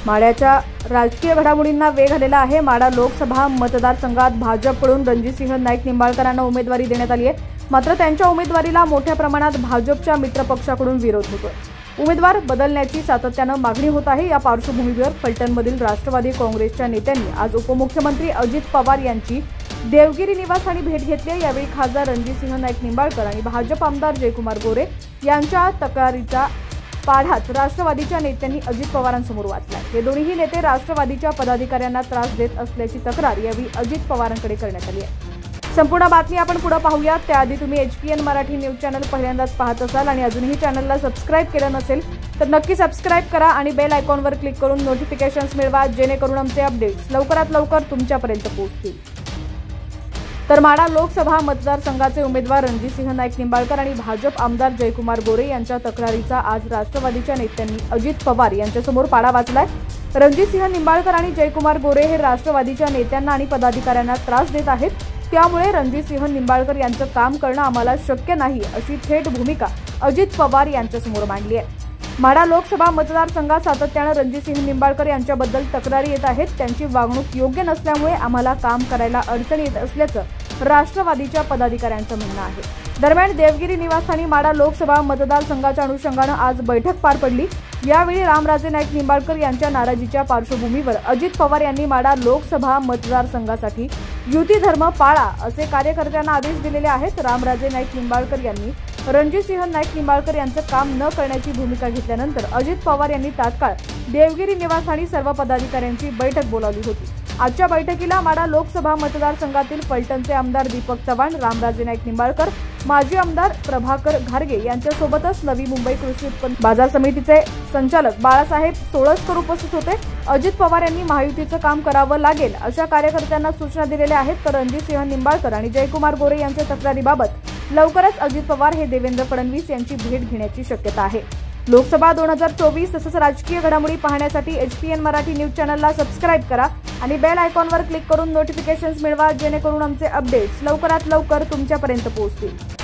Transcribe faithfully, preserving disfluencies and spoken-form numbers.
माढ्याच्या राजकीय घडामोडींना वेग आलेला आहे। माढा लोकसभा मतदारसंघात भाजपकडून रणजितसिंह नाईक निंबाळकरांना उमेदवारी देण्यात आली आहे। मात्र त्यांच्या उमेदवारीला मोठ्या प्रमाणात भाजपच्या मित्रपक्षाकडून विरोध होतोय। उमेदवार बदलण्याची सातत्यानं मागणी होत आहे। या पार्श्वभूमीवर फलटणमधील राष्ट्रवादी काँग्रेसच्या नेत्यांनी आज उपमुख्यमंत्री अजित पवार यांची देवगिरी निवासस्थानी भेट घेतली। यावेळी खासदार रणजितसिंह नाईक निंबाळकर आणि भाजप आमदार जयकुमार गोरे यांच्या तक्रारीचा पाढाच राष्ट्रवादीच्या नेत्यांनी अजित पवारांसमोर वाचला। हे दोन्ही नेते राष्ट्रवादीच्या पदाधिकाऱ्यांना त्रास देत असल्याची तक्रार यावेळी अजित पवारांकडे करण्यात आली आहे। संपूर्ण बातमी आपण पुढे पाहूया। त्याआधी तुम्ही एचपीएन मराठी न्यूज चॅनल पहिल्यांदाच पाहत असाल आणि अजूनही चॅनलला सबस्क्राइब केलं नसेल तर नक्की सबस्क्राइब करा आणि बेल आयकॉनवर क्लिक करून नोटिफिकेशन्स मिळवा, जेणेकरून आमचे अपडेट्स लवकरात लवकर तुमच्यापर्यंत पोहोचतील। तर माढा लोकसभा मतदारसंघाचे उमेदवार रणजितसिंह नाईक निंबाळकर आणि भाजप आमदार जयकुमार गोरे यांच्या तक्रारीचा आज राष्ट्रवादीच्या नेत्यांनी अजित पवार यांच्यासमोर पाढा वाचलाय। रणजितसिंह निंबाळकर आणि जयकुमार गोरे हे राष्ट्रवादीच्या नेत्यांना आणि पदाधिकाऱ्यांना त्रास देत आहेत, त्यामुळे रणजितसिंह निंबाळकर यांचं काम करणं आम्हाला शक्य नाही, अशी थेट भूमिका अजित पवार यांच्यासमोर मांडली आहे। माढा लोकसभा मतदारसंघात सातत्यानं रणजितसिंह निंबाळकर यांच्याबद्दल तक्रारी येत आहेत। त्यांची वागणूक योग्य नसल्यामुळे आम्हाला काम करायला अडचण येत असल्याचं राष्ट्रवादीच्या पदाधिकाऱ्यांचं म्हणणं आहे। दरम्यान देवगिरी निवासस्थानी माढा लोकसभा मतदारसंघाच्या अनुषंगानं आज बैठक पार पडली। यावेळी रामराजे नाईक निंबाळकर यांच्या नाराजीच्या पार्श्वभूमीवर अजित पवार यांनी माढा लोकसभा मतदारसंघासाठी युती धर्म पाळा असे कार्यकर्त्यांना आदेश दिलेले आहेत। रामराजे नाईक निंबाळकर यांनी रणजितसिंह नाईक निंबाळकर यांचं काम न करण्याची भूमिका घेतल्यानंतर अजित पवार यांनी तात्काळ देवगिरी निवासस्थानी सर्व पदाधिकाऱ्यांची बैठक बोलावली होती। आजच्या बैठकीला माढा लोकसभा मतदारसंघातील फलटणचे आमदार दीपक चव्हाण, रामराजे नाईक निंबाळकर, माजी आमदार प्रभाकर घारगे यांच्यासोबतच नवी मुंबई कृषी उत्पन्न बाजार समितीचे संचालक बाळासाहेब सोळसकर उपस्थित होते। अजित पवार यांनी महायुतीचं काम करावं लागेल अशा कार्यकर्त्यांना सूचना दिलेल्या आहेत। तर रणजितसिंह निंबाळकर आणि जयकुमार गोरे यांच्या तक्रारीबाबत लवकरच अजित पवार हे देवेंद्र फडणवीस यांची भेट घेण्याची शक्यता आहे। लोकसभा दोन हजार चोवीस तसंच राजकीय घडामोडी पाहण्यासाठी एचपीएन मराठी न्यूज चॅनलला सबस्क्राइब करा आणि बेल आयकॉनवर क्लिक करून नोटिफिकेशन्स मिळवा, जेणेकरून आमचे अपडेट्स लवकरात लवकर तुमच्यापर्यंत पोहोचतील।